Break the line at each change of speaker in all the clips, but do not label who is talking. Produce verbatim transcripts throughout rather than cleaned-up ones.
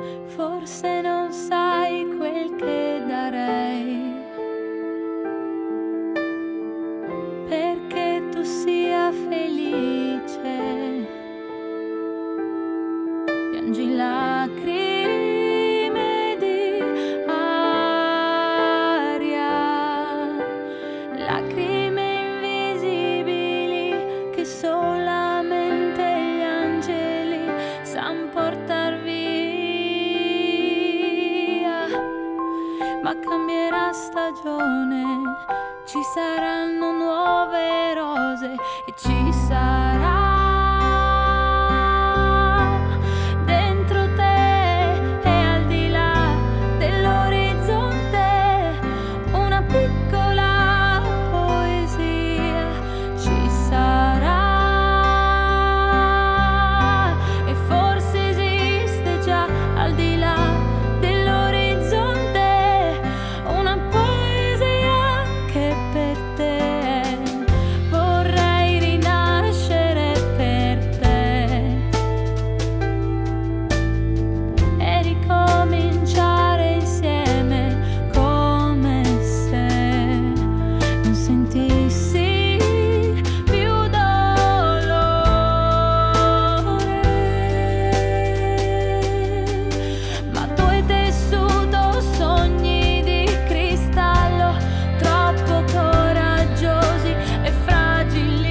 forse non sai quel che darei perché tu sia felice. Piangi lacrime di aria, lacrime invisibili che solamente gli angeli san portar via. Ma cambierà stagione, ci saranno nuove rose e ci sarà dentro te e al di là dell'orizzonte una piccola poesia. Ci sarà e forse esiste già al di là dell'orizzonte una poesia anche per te. Vorrei rinascere per te e ricominciare insieme come se non sentissi più dolore. Ma tu hai tessuto sogni di cristallo troppo coraggiosi e fragili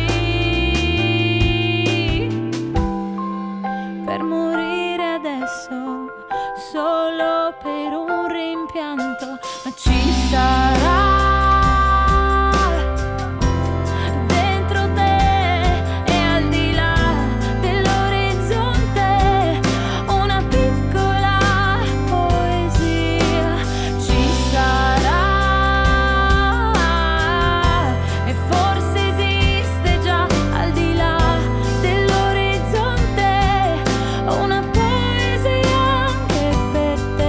per morire adesso solo per un rimpianto. Ma ci sarà dentro te e al di là dell'orizzonte una piccola poesia. Ci sarà e forse esiste già al di là dell'orizzonte una poesia anche per te.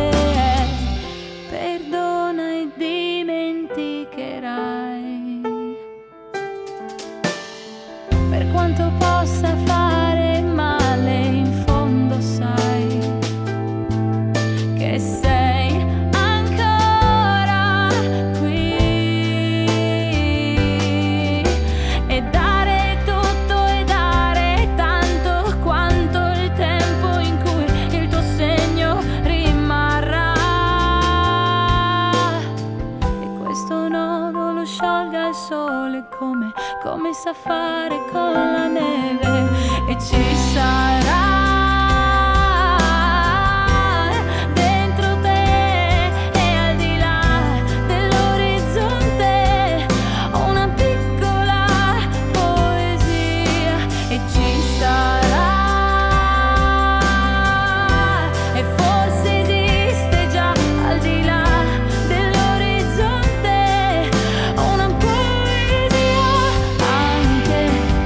Perdona e dimenticherai. Per quanto possa fare male, in fondo sai che sei ancora qui. E dare tutto e dare tanto quanto il tempo in cui il tuo segno rimarrà. E questo nodo lo sciolga il sole come, come sa fare con la neve. E ci sarà dentro te e al di là dell'orizzonte una piccola poesia. E ci sarà e forse esiste già al di là dell'orizzonte una poesia anche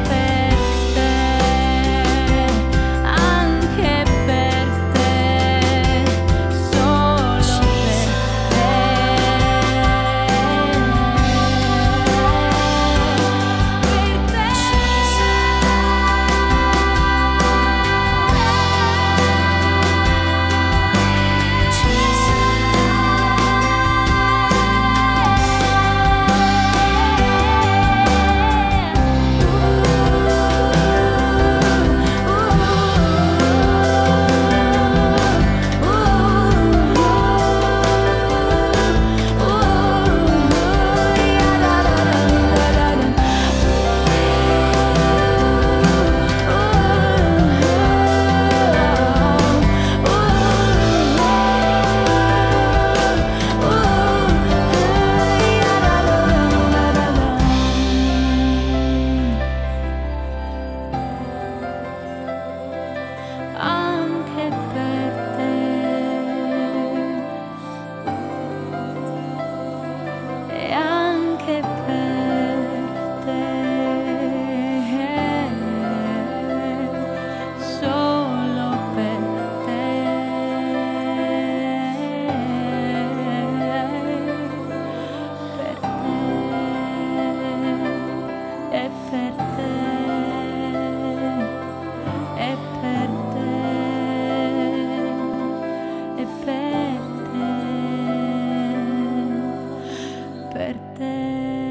per te.